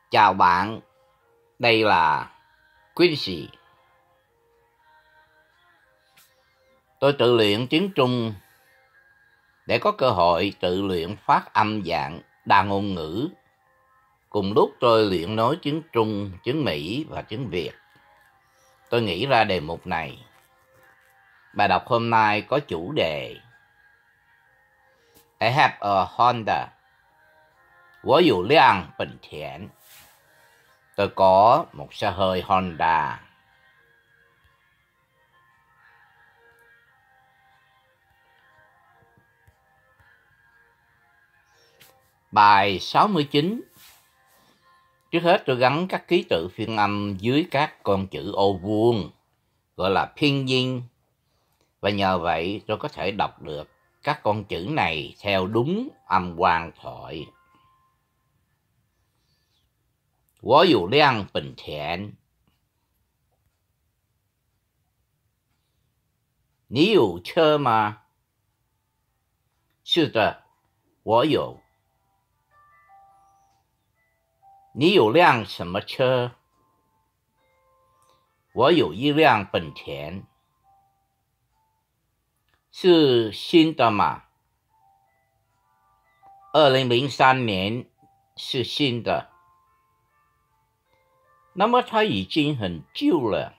Chào bạn, đây là Quincy. Tôi tự luyện tiếng Trung để có cơ hội tự luyện phát âm dạng đa ngôn ngữ. Cùng lúc tôi luyện nói tiếng Trung, tiếng Mỹ và tiếng Việt. Tôi nghĩ ra đề mục này. Bài đọc hôm nay có chủ đề I have a Honda. 我有辆本田. Tôi có một xe hơi Honda. Bài 69. Trước hết tôi gắn các ký tự phiên âm dưới các con chữ ô vuông, gọi là pinyin. Và nhờ vậy tôi có thể đọc được các con chữ này theo đúng âm hoàn thoại. 我有辆本田. 你有车吗？是的，我有。你有辆什么车？我有一辆本田。是新的吗？2003年是新的。那么它已经很旧了。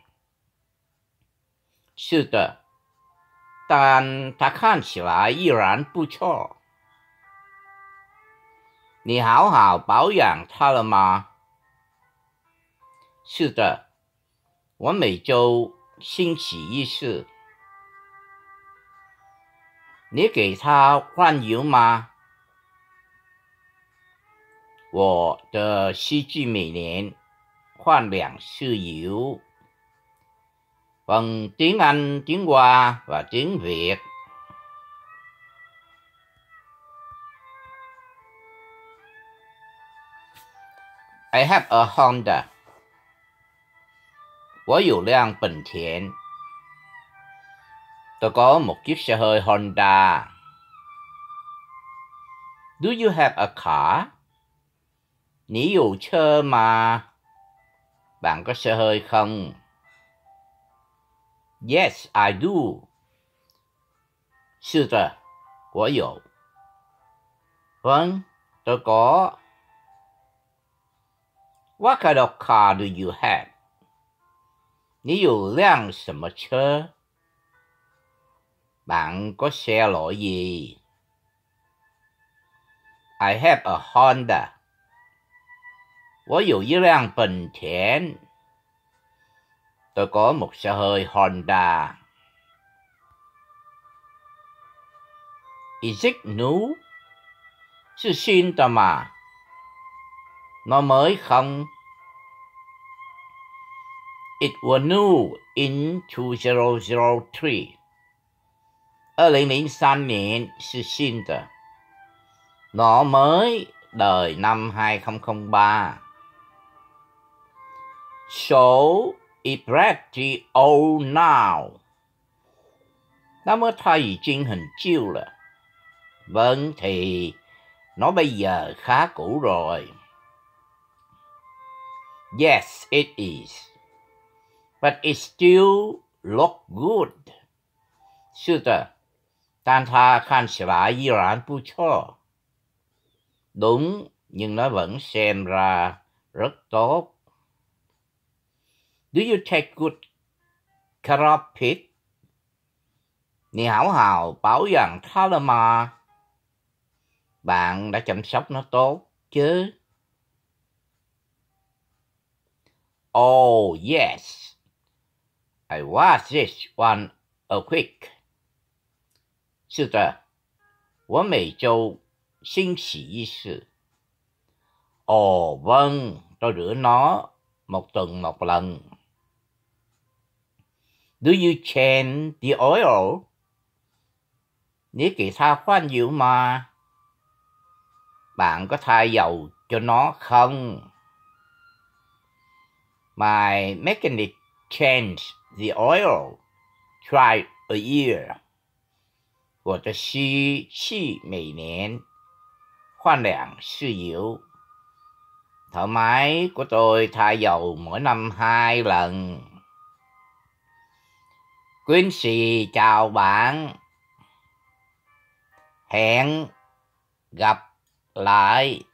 是的，但它看起来依然不错。你好好保养它了吗？是的，我每周清洗一次。你给它换油吗？我的司机每年换2次油. Phần tiếng Anh, tiếng Hoa và tiếng Việt. I have a Honda. 我有辆本田. Tôi có một chiếc xe hơi Honda. Do you have a car? 你有车吗? Bạn có xe hơi không? Yes, I do. 是的，我有. Vâng, tôi có. What kind of car do you have? 你有辆什么车? Bạn có xe loại gì? I have a Honda. 我有一辆本田. Tôi có một xe hơi Honda. Is it new? 是新的吗? Nó mới không? It was new in 2003. 2003年是新的. Nó mới đời năm 2003. So it's pretty old now. 那么它已经很旧了. Vâng, thì nó bây giờ khá cũ rồi. Yes, it is. But it still looks good. 是的，但它看起来依然不错. Đúng, nhưng nó vẫn xem ra rất tốt. Do you take good care of it? 你好好保养它了吗? Bạn đã chăm sóc nó tốt chứ? Oh, yes. I wash this one a week. 是的，我每周清洗一次. Ồ, vâng, tôi rửa nó một tuần một lần. Do you change the oil? 你给它换油吗? Bạn có thay dầu cho nó không? My mechanic changed the oil twice a year. 我的司机每年换2次油. Thợ máy của tôi thay dầu mỗi năm 2 lần. Quincy chào bạn. Hẹn gặp lại.